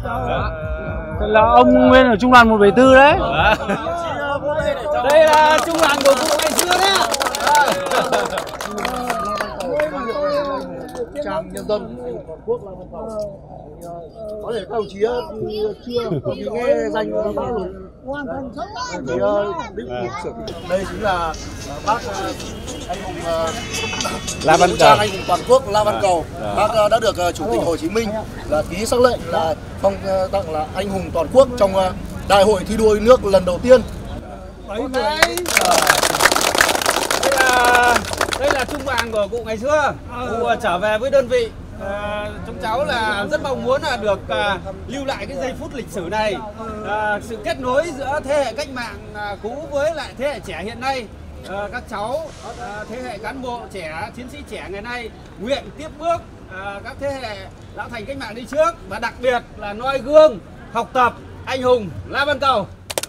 Là ông nguyên ở trung đoàn 174 đấy. Đây là trung đoàn của cụ ngày xưa đấy. Trang nhân dân toàn quốc là có thể các đồng chí chưa nghe danh của bác rồi. Đây chính là bác anh hùng La Văn Cầu, anh hùng toàn quốc La Văn Cầu. Bác đã được Chủ tịch Hồ Chí Minh là ký sắc lệnh là phong tặng là anh hùng toàn quốc trong đại hội thi đua yêu nước lần đầu tiên. Đây là trung đoàn của cụ ngày xưa. Cụ trở về với đơn vị. Chúng cháu là rất mong muốn là được lưu lại cái giây phút lịch sử này, sự kết nối giữa thế hệ cách mạng cũ với lại thế hệ trẻ hiện nay. Các cháu thế hệ cán bộ trẻ, chiến sĩ trẻ ngày nay nguyện tiếp bước các thế hệ lão thành cách mạng đi trước, và đặc biệt là noi gương học tập anh hùng La Văn Cầu.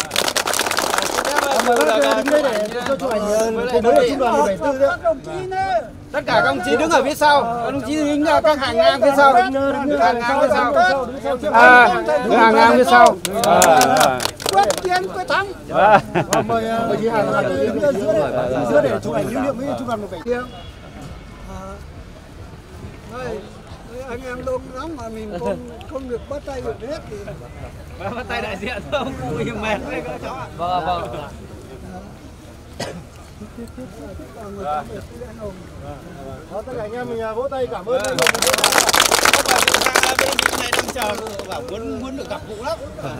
Tất cả các đồng chí đứng ở phía sau, các đồng chí đứng các hàng ngang phía sau, hàng ngang phía sau, hàng ngang phía sau. Quyết chiến quyết thắng. Mời chị Hà đứng giữa để chụp ảnh lưu niệm với trung đoàn 174. Anh em đông lắm mà mình không được bắt tay được hết thì bắt tay đại diện không bị mệt đấy các cháu ạ. Vâng. Tất cả anh em mình vỗ tay cảm ơn anh hùng. Bên này đang chờ bảo muốn được gặp cụ lắm.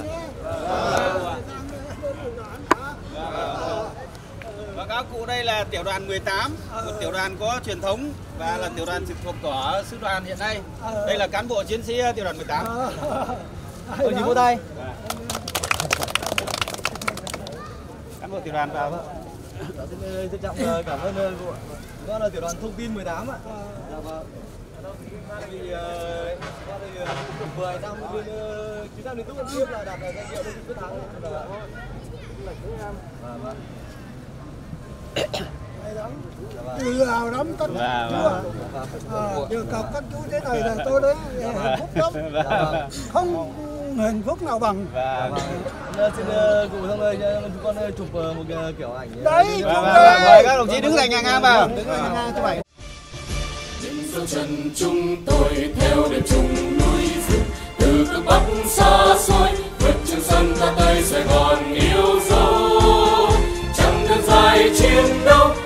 Và các cụ đây là tiểu đoàn 18, một tiểu đoàn có truyền thống và là tiểu đoàn trực thuộc của sư đoàn hiện nay. Đây là cán bộ chiến sĩ tiểu đoàn 18. Đồng chí vỗ tay. Cán bộ tiểu đoàn vào. Xin trân trọng cảm ơn cụ. Con là tiểu đoàn thông tin 18 ạ. Dạ vâng. Thì qua đây được 10 năm bên chiến thắng liên tục tiếp là đạt danh hiệu đơn vị quyết thắng. tự hào lắm các chú. Được gặp các chú thế này là tôi đấy hạnh phúc lắm. Không hạnh phúc nào bằng. Xin cụ xong rồi chúng con chụp một kiểu ảnh. Đấy, mời các đồng chí đứng thành nhà ngang vào. Đứng thành nhà ngang chụp ảnh. Những dấu chân chúng tôi theo đêm chung núi rừng, từ cực bắc xa xôi vượt trường sân ta tới Sài Gòn yêu dấu. Chặng đường dài chiến đấu